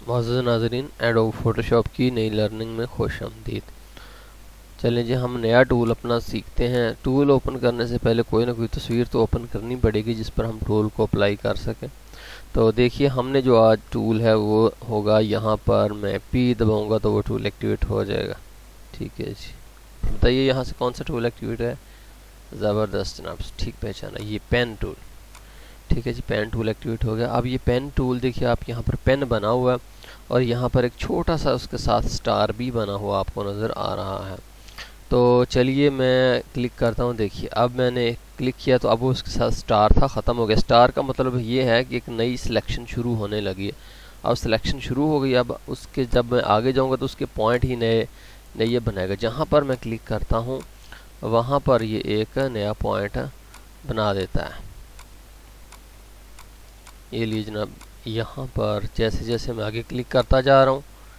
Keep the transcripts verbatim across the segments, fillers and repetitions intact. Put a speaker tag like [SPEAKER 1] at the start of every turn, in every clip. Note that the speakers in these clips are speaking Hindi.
[SPEAKER 1] मोअज़्ज़ज़ नाज़रीन, एडोब फोटोशॉप की नई लर्निंग में खुश आमदीद। चलें जी, हम नया टूल अपना सीखते हैं। टूल ओपन करने से पहले कोई ना कोई तस्वीर तो ओपन करनी पड़ेगी जिस पर हम टूल को अप्लाई कर सकें। तो देखिए, हमने जो आज टूल है वो होगा यहाँ पर, मैं पी दबाऊँगा तो वो टूल एक्टिवेट हो जाएगा। ठीक है जी, बताइए यहाँ से कौन सा टूल एक्टिवेट है? ज़बरदस्त जनाब, ठीक पहचाना, ये पेन टूल। ठीक है जी, पेन टूल एक्टिवेट हो गया। अब ये पेन टूल देखिए, आप यहाँ पर पेन बना हुआ है और यहाँ पर एक छोटा सा उसके साथ स्टार भी बना हुआ आपको नज़र आ रहा है। तो चलिए मैं क्लिक करता हूँ। देखिए, अब मैंने क्लिक किया तो अब वो उसके साथ स्टार था, ख़त्म हो गया। स्टार का मतलब ये है कि एक नई सिलेक्शन शुरू होने लगी है। अब सिलेक्शन शुरू हो गई, अब उसके जब मैं आगे जाऊँगा तो उसके पॉइंट ही नए नए बनाएगा। जहाँ पर मैं क्लिक करता हूँ वहाँ पर ये एक नया पॉइंट बना देता है। ये लीजिए जनाब, यहाँ पर जैसे जैसे मैं आगे क्लिक करता जा रहा हूँ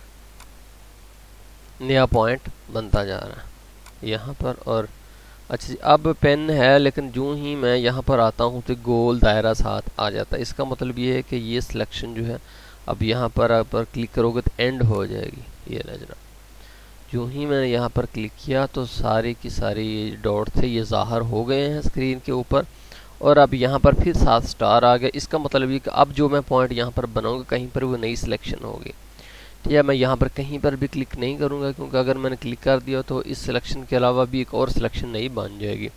[SPEAKER 1] नया पॉइंट बनता जा रहा है यहाँ पर। और अच्छा जी, अब पेन है लेकिन जो ही मैं यहाँ पर आता हूँ तो गोल दायरा साथ आ जाता है। इसका मतलब ये है कि ये सिलेक्शन जो है अब यहाँ पर आप पर क्लिक करोगे तो एंड हो जाएगी। ये ले जनाब, जो ही मैंने यहाँ पर क्लिक किया तो सारी की सारी डॉट थे ये ज़ाहिर हो गए हैं स्क्रीन के ऊपर। और अब यहाँ पर फिर सात स्टार आ गया। इसका मतलब ये कि अब जो मैं पॉइंट यहाँ पर बनाऊंगा कहीं पर वो नई सिलेक्शन होगी। ठीक है, मैं यहाँ पर कहीं पर भी क्लिक नहीं करूँगा क्योंकि अगर मैंने क्लिक कर दिया तो इस सिलेक्शन के अलावा भी एक और सिलेक्शन नई बन जाएगी।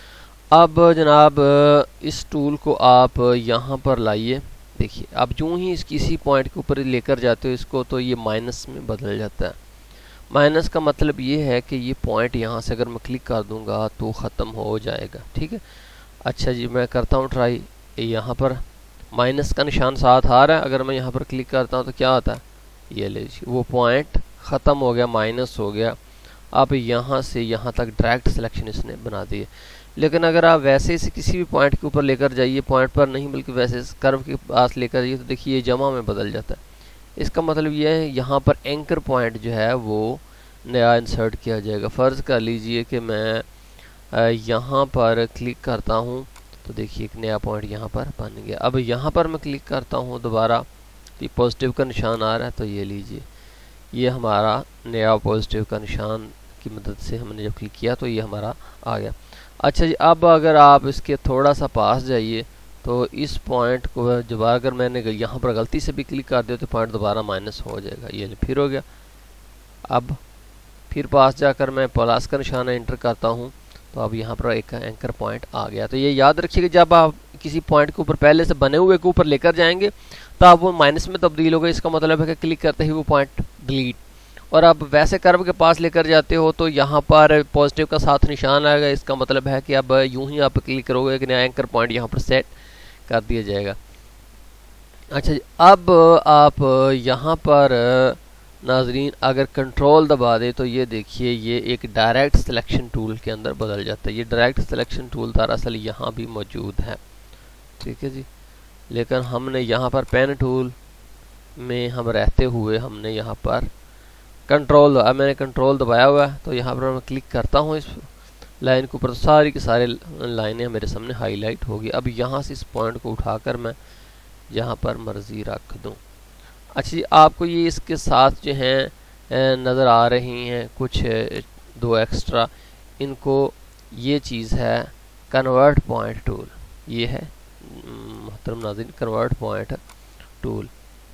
[SPEAKER 1] अब जनाब इस टूल को आप यहाँ पर लाइए। देखिए, अब जो ही इस किसी पॉइंट के ऊपर लेकर जाते हो इसको तो ये माइनस में बदल जाता है। माइनस का मतलब ये है कि ये पॉइंट यहाँ से अगर मैं क्लिक कर दूँगा तो ख़त्म हो जाएगा। ठीक है, अच्छा जी, मैं करता हूँ ट्राई। यहाँ पर माइनस का निशान साथ आ रहा है, अगर मैं यहाँ पर क्लिक करता हूँ तो क्या आता है? ये ले लीजिए, वो पॉइंट ख़त्म हो गया, माइनस हो गया। अब यहाँ से यहाँ तक डायरेक्ट सिलेक्शन इसने बना दी है। लेकिन अगर आप वैसे से किसी भी पॉइंट के ऊपर लेकर जाइए, पॉइंट पर नहीं बल्कि वैसे कर्व के पास लेकर जाइए तो देखिए ये जमा में बदल जाता है। इसका मतलब ये है यहाँ पर एंकर पॉइंट जो है वो नया इंसर्ट किया जाएगा। फ़र्ज़ कर लीजिए कि मैं यहाँ पर क्लिक करता हूँ तो देखिए एक नया पॉइंट यहाँ पर बन गया। अब यहाँ पर मैं क्लिक करता हूँ दोबारा तो पॉजिटिव का निशान आ रहा है, तो ये लीजिए ये हमारा नया पॉजिटिव का निशान की मदद से हमने जब क्लिक किया तो ये हमारा आ गया। अच्छा जी, अब अगर आप इसके थोड़ा सा पास जाइए तो इस पॉइंट को दोबारा अगर मैंने यहाँ पर गलती से भी क्लिक कर दिया तो पॉइंट दोबारा माइनस हो जाएगा। ये फिर हो गया। अब फिर पास जाकर मैं प्लस का निशान एंटर करता हूँ तो अब यहाँ पर एक एंकर पॉइंट आ गया। तो ये याद रखिएगा, जब आप किसी पॉइंट के ऊपर पहले से बने हुए के ऊपर लेकर जाएंगे तो आप वो माइनस में तब्दील होगा। इसका मतलब है कि क्लिक करते ही वो पॉइंट डिलीट। और अब वैसे कर्व के पास लेकर जाते हो तो यहाँ पर पॉजिटिव का साथ निशान आएगा। इसका मतलब है कि अब यूं ही आप क्लिक करोगे कि नया एंकर पॉइंट यहाँ पर सेट कर दिया जाएगा। अच्छा जी, अब आप यहाँ पर नाजरीन अगर कंट्रोल दबा दे तो ये देखिए ये एक डायरेक्ट सिलेक्शन टूल के अंदर बदल जाता है। ये डायरेक्ट सिलेक्शन टूल दरअसल यहाँ भी मौजूद है। ठीक है जी, लेकिन हमने यहाँ पर पेन टूल में हम रहते हुए हमने यहाँ पर कंट्रोल, अब मैंने कंट्रोल दबाया हुआ है तो यहाँ पर मैं क्लिक करता हूँ इस लाइन के ऊपर तो सारी की सारी लाइनें मेरे सामने हाईलाइट होगी। अब यहाँ से इस पॉइंट को उठाकर मैं यहाँ पर मर्जी रख दूँ। अच्छा जी, आपको ये इसके साथ जो हैं नज़र आ रही हैं कुछ दो एक्स्ट्रा, इनको ये चीज़ है कन्वर्ट पॉइंट टूल। ये है मोहतरम नाज़रीन कन्वर्ट पॉइंट टूल।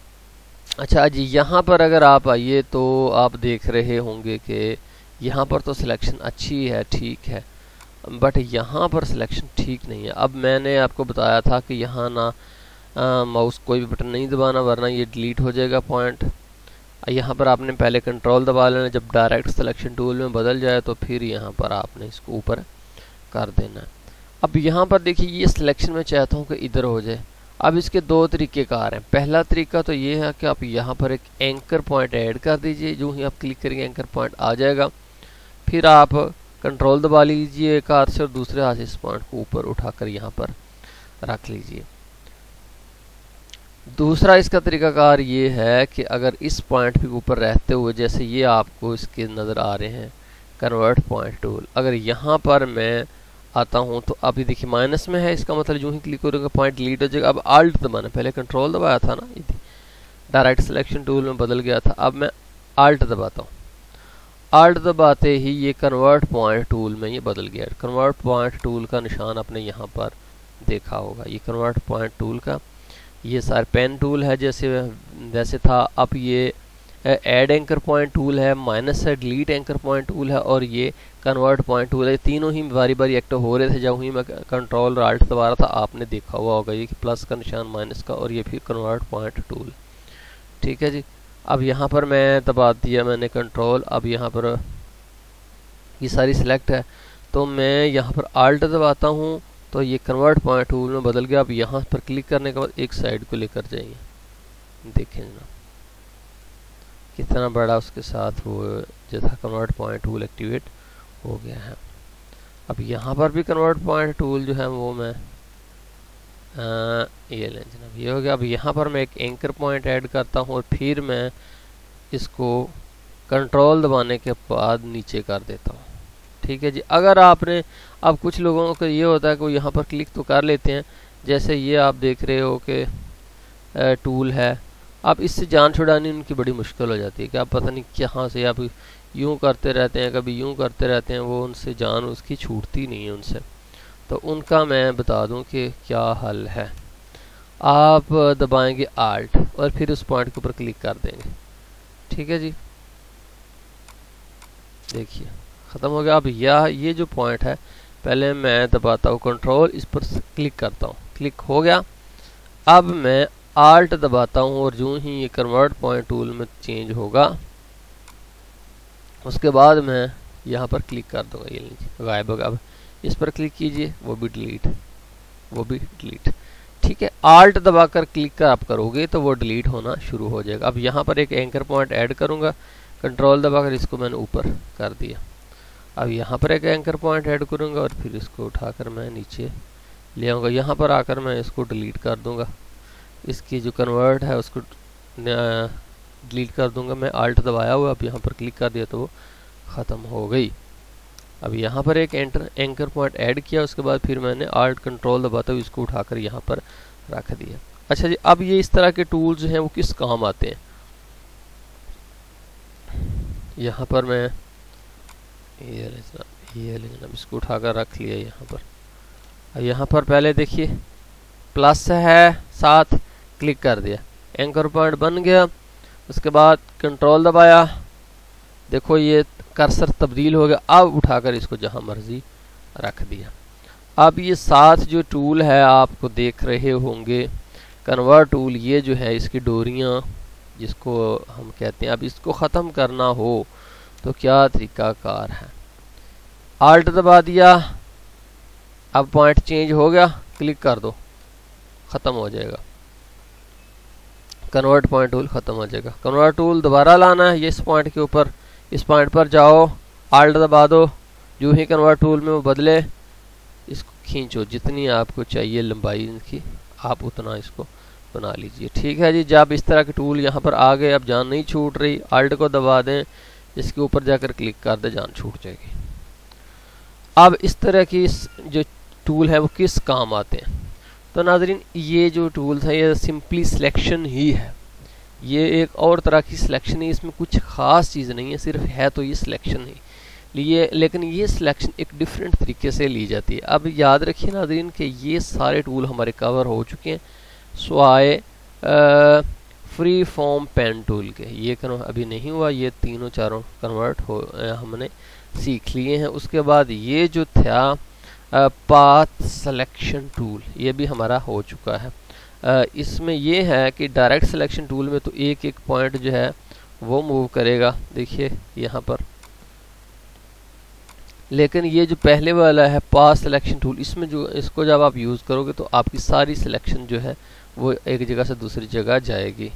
[SPEAKER 1] अच्छा जी, यहाँ पर अगर आप आइए तो आप देख रहे होंगे कि यहाँ पर तो सिलेक्शन अच्छी है, ठीक है, बट यहाँ पर सिलेक्शन ठीक नहीं है। अब मैंने आपको बताया था कि यहाँ ना माउस कोई भी बटन नहीं दबाना वरना ये डिलीट हो जाएगा पॉइंट। यहाँ पर आपने पहले कंट्रोल दबा लेना, जब डायरेक्ट सिलेक्शन टूल में बदल जाए तो फिर यहाँ पर आपने इसको ऊपर कर देना। अब यहाँ पर देखिए ये सिलेक्शन में चाहता हूँ कि इधर हो जाए। अब इसके दो तरीके कार हैं। पहला तरीका तो ये है कि आप यहाँ पर एक एंकर पॉइंट ऐड कर दीजिए, जो ही आप क्लिक करेंगे एंकर पॉइंट आ जाएगा। फिर आप कंट्रोल दबा लीजिए एक हाथ से और दूसरे हाथ से इस पॉइंट को ऊपर उठाकर यहाँ पर रख लीजिए। दूसरा इसका तरीकाकार ये है कि अगर इस पॉइंट के ऊपर रहते हुए जैसे ये आपको इसके नज़र आ रहे हैं कन्वर्ट पॉइंट टूल, अगर यहाँ पर मैं आता हूँ तो अभी देखिए माइनस में है, इसका मतलब जो ही क्लिक करोगे पॉइंट डिलीट हो जाएगा। अब आल्ट दबाना, पहले कंट्रोल दबाया था ना, डायरेक्ट सिलेक्शन टूल में बदल गया था। अब मैं आल्ट दबाता हूँ, आल्ट दबाते ही ये कन्वर्ट पॉइंट टूल में ये बदल गया। कन्वर्ट पॉइंट टूल का निशान आपने यहाँ पर देखा होगा, ये कन्वर्ट पॉइंट टूल का ये सारे पेन टूल है जैसे जैसे था। अब ये ऐड एंकर पॉइंट टूल है, माइनस है, डिलीट एंकर पॉइंट टूल है और ये कन्वर्ट पॉइंट टूल है। तीनों ही बारी बारी एक्टिव हो रहे थे जब ही मैं कंट्रोल आल्ट दबा रहा था। आपने देखा हुआ होगा ये कि प्लस का निशान, माइनस का और ये फिर कन्वर्ट पॉइंट टूल। ठीक है जी। अब यहाँ पर मैं दबा दिया मैंने कंट्रोल, अब यहाँ पर ये सारी सिलेक्ट है तो मैं यहाँ पर आल्ट दबाता हूँ तो ये कन्वर्ट पॉइंट टूल में बदल गया। अब यहाँ पर क्लिक करने के बाद एक साइड को लेकर जाइए, देखें ना कितना बड़ा उसके साथ वो जो था कन्वर्ट पॉइंट टूल एक्टिवेट हो गया है। अब यहाँ पर भी कन्वर्ट पॉइंट टूल जो है वो मैं आ, ये लें जनाब, ये हो गया। अब यहाँ पर मैं एक एंकर पॉइंट ऐड करता हूँ और फिर मैं इसको कंट्रोल दबाने के बाद नीचे कर देता हूँ। ठीक है जी। अगर आपने, अब कुछ लोगों को ये होता है कि वो यहाँ पर क्लिक तो कर लेते हैं, जैसे ये आप देख रहे हो कि टूल है, अब इससे जान छुड़ानी उनकी बड़ी मुश्किल हो जाती है कि आप पता नहीं कहाँ से आप यूं करते रहते हैं, कभी यूं करते रहते हैं, वो उनसे जान उसकी छूटती नहीं है उनसे। तो उनका मैं बता दूं कि क्या हल है। आप दबाएंगे आल्ट और फिर उस पॉइंट के ऊपर क्लिक कर देंगे। ठीक है जी, देखिए ख़त्म हो गया। अब यह ये जो पॉइंट है, पहले मैं दबाता हूँ कंट्रोल, इस पर क्लिक करता हूँ, क्लिक हो गया। अब मैं आल्ट दबाता हूँ और जो ही ये कन्वर्ट पॉइंट टूल में चेंज होगा उसके बाद मैं यहाँ पर क्लिक कर दूंगा, ये लीजिए गायब होगा। अब इस पर क्लिक कीजिए, वो भी डिलीट, वो भी डिलीट। ठीक है, आल्ट दबाकर क्लिक कर आप करोगे तो वो डिलीट होना शुरू हो जाएगा। अब यहाँ पर एक एंकर पॉइंट ऐड करूँगा, कंट्रोल दबाकर इसको मैंने ऊपर कर दिया। अब यहाँ पर एक एंकर पॉइंट ऐड करूँगा और फिर इसको उठाकर मैं नीचे ले आऊँगा। यहाँ पर आकर मैं इसको डिलीट कर दूँगा, इसकी जो कन्वर्ट है उसको डिलीट कर दूँगा। मैं आल्ट दबाया हुआ, अब यहाँ पर क्लिक कर दिया तो वो ख़त्म हो गई। अब यहाँ पर एक एंटर एंकर पॉइंट ऐड किया, उसके बाद फिर मैंने आल्ट कंट्रोल दबाते हुए इसको उठाकर यहाँ पर रख दिया। अच्छा जी, अब ये इस तरह के टूल्स हैं वो किस काम आते हैं। यहाँ पर मैं ये ये लेकिन अब इसको उठाकर रख लिया यहाँ पर। अब यहाँ पर पहले देखिए प्लस है साथ, क्लिक कर दिया, एंकर पॉइंट बन गया। उसके बाद कंट्रोल दबाया, देखो ये कर्सर तब्दील हो गया। अब उठाकर इसको जहां मर्जी रख दिया। अब ये साथ जो टूल है आपको देख रहे होंगे कन्वर्ट टूल, ये जो है इसकी डोरियां जिसको हम कहते हैं, अब इसको ख़त्म करना हो तो क्या तरीकाकार है। आल्ट दबा दिया, अब पॉइंट चेंज हो गया, क्लिक कर दो, ख़त्म हो जाएगा, कन्वर्ट पॉइंट टूल ख़त्म हो जाएगा। कन्वर्ट टूल दोबारा लाना है, ये इस पॉइंट के ऊपर, इस पॉइंट पर जाओ, आल्ट दबा दो, जो ही कन्वर्ट टूल में वो बदले इसको खींचो, जितनी आपको चाहिए लंबाई इनकी आप उतना इसको बना लीजिए। ठीक है जी, जब इस तरह के टूल यहाँ पर आ गए, अब जान नहीं छूट रही, आल्ट को दबा दें, इसके ऊपर जाकर क्लिक कर दें, जान छूट जाएगी। अब इस तरह की जो टूल है वो किस काम आते हैं। तो नाज़रीन, ये जो टूल था ये सिंपली सिलेक्शन ही है, ये एक और तरह की सिलेक्शन है, इसमें कुछ ख़ास चीज़ नहीं है, सिर्फ है तो ये सिलेक्शन ही लिए, लेकिन ये सिलेक्शन एक डिफरेंट तरीके से ली जाती है। अब याद रखिए नाज़रीन कि ये सारे टूल हमारे कवर हो चुके हैं स्वाए फ्री फॉर्म पेन टूल के, ये अभी नहीं हुआ, ये तीनों चारों कन्वर्ट हो हमने सीख लिए हैं। उसके बाद ये जो था पाथ सिलेक्शन टूल, ये भी हमारा हो चुका है। Uh, इसमें ये है कि डायरेक्ट सिलेक्शन टूल में तो एक एक पॉइंट जो है वो मूव करेगा, देखिए यहाँ पर, लेकिन ये जो पहले वाला है पाथ सिलेक्शन टूल, इसमें जो इसको जब आप यूज़ करोगे तो आपकी सारी सिलेक्शन जो है वो एक जगह से दूसरी जगह जाएगी।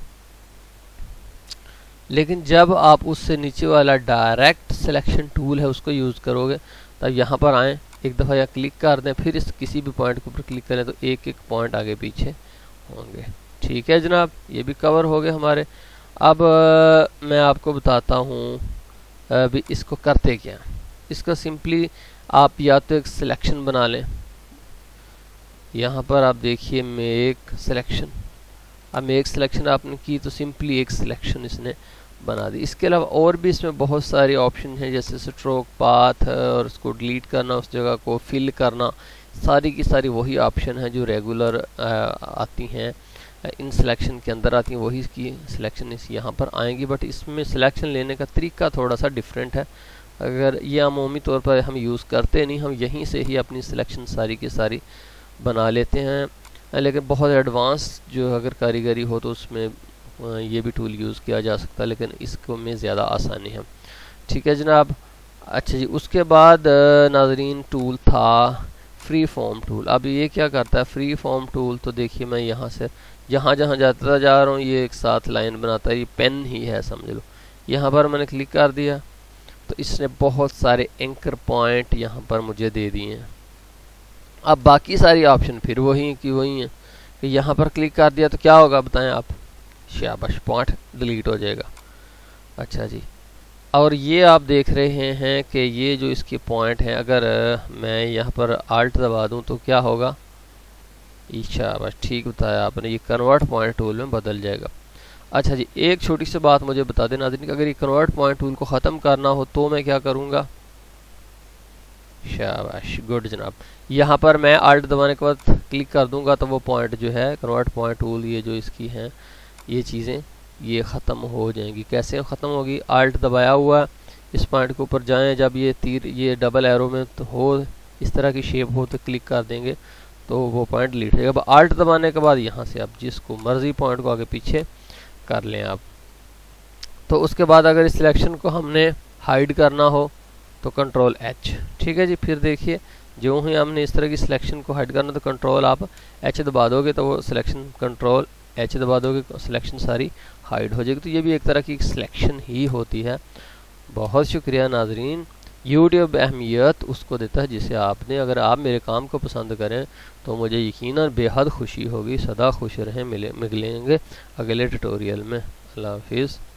[SPEAKER 1] लेकिन जब आप उससे नीचे वाला डायरेक्ट सिलेक्शन टूल है उसको यूज़ करोगे तब यहाँ पर आएँ, एक दफ़ा यहाँ क्लिक कर दें, फिर इस किसी भी पॉइंट के ऊपर क्लिक करें तो एक एक पॉइंट आगे पीछे होंगे। ठीक है जनाब, ये भी कवर हो गए हमारे। अब आ, मैं आपको बताता हूँ अभी इसको करते क्या। इसका सिंपली आप या तो एक सिलेक्शन बना लें, यहाँ पर आप देखिए मेक सिलेक्शन, अब मेक सिलेक्शन आपने की तो सिंपली एक सिलेक्शन इसने बना दी। इसके अलावा और भी इसमें बहुत सारे ऑप्शन हैं, जैसे स्ट्रोक पाथ और उसको डिलीट करना, उस जगह को फिल करना, सारी की सारी वही ऑप्शन हैं जो रेगुलर आती हैं इन सिलेक्शन के अंदर आती हैं, वही की सिलेक्शन इस यहाँ पर आएंगी। बट इसमें सिलेक्शन लेने का तरीका थोड़ा सा डिफरेंट है। अगर ये अमूमी तौर पर हम यूज़ करते नहीं, हम यहीं से ही अपनी सिलेक्शन सारी की सारी बना लेते हैं। लेकिन बहुत एडवांस जो अगर कारीगरी हो तो उसमें ये भी टूल यूज़ किया जा सकता है, लेकिन इसको में ज़्यादा आसानी है। ठीक है जनाब। अच्छा जी, उसके बाद नाजरीन टूल था फ्री फॉर्म टूल। अब ये क्या करता है फ्री फॉर्म टूल, तो देखिए मैं यहाँ से जहाँ जहाँ जाता जा रहा हूँ ये एक साथ लाइन बनाता है, ये पेन ही है समझ लो। यहाँ पर मैंने क्लिक कर दिया तो इसने बहुत सारे एंकर पॉइंट यहाँ पर मुझे दे दिए हैं। अब बाकी सारी ऑप्शन फिर वही की वही हैं कि यहाँ पर क्लिक कर दिया तो क्या होगा बताएं आप, शाबाश पॉइंट डिलीट हो जाएगा। अच्छा जी, और ये आप देख रहे हैं कि ये जो इसके पॉइंट हैं, अगर मैं यहाँ पर आल्ट दबा दूँ तो क्या होगा, शाबाश ठीक बताया आपने, ये कन्वर्ट पॉइंट टूल में बदल जाएगा। अच्छा जी, एक छोटी सी बात मुझे बता देना नाज़रीन, अगर ये कन्वर्ट पॉइंट टूल को ख़त्म करना हो तो मैं क्या करूँगा, शाबाश गुड जनाब। यहाँ पर मैं आल्ट दबाने के बाद क्लिक कर दूंगा तो वो पॉइंट जो है कन्वर्ट पॉइंट टूल, ये जो इसकी हैं ये चीज़ें ये ख़त्म हो जाएंगी। कैसे ख़त्म होगी, आल्ट दबाया हुआ इस पॉइंट के ऊपर जाएं, जब ये तीर ये डबल एरो में तो हो इस तरह की शेप हो तो क्लिक कर देंगे तो वो पॉइंट डिलीट हो जाएगा। अब आल्ट दबाने के बाद यहाँ से आप जिसको मर्ज़ी पॉइंट को आगे पीछे कर लें आप। तो उसके बाद अगर इस सिलेक्शन को हमने हाइड करना हो तो कंट्रोल एच, ठीक है जी। फिर देखिए जो ही हमने इस तरह की सिलेक्शन को हाइड करना तो कंट्रोल आप एच दबा दोगे तो वो सिलेक्शन, कंट्रोल एच दबा दोगे तो सिलेक्शन सारी हाइड हो जाएगी। तो ये भी एक तरह की सिलेक्शन ही होती है। बहुत शुक्रिया नाजरीन, यूट्यूब अहमियत उसको देता है जिसे आपने, अगर आप मेरे काम को पसंद करें तो मुझे यकीनन बेहद खुशी होगी। सदा खुश रहें, मिले मिलेंगे अगले ट्यूटोरियल में। अल्लाह हाफिज़।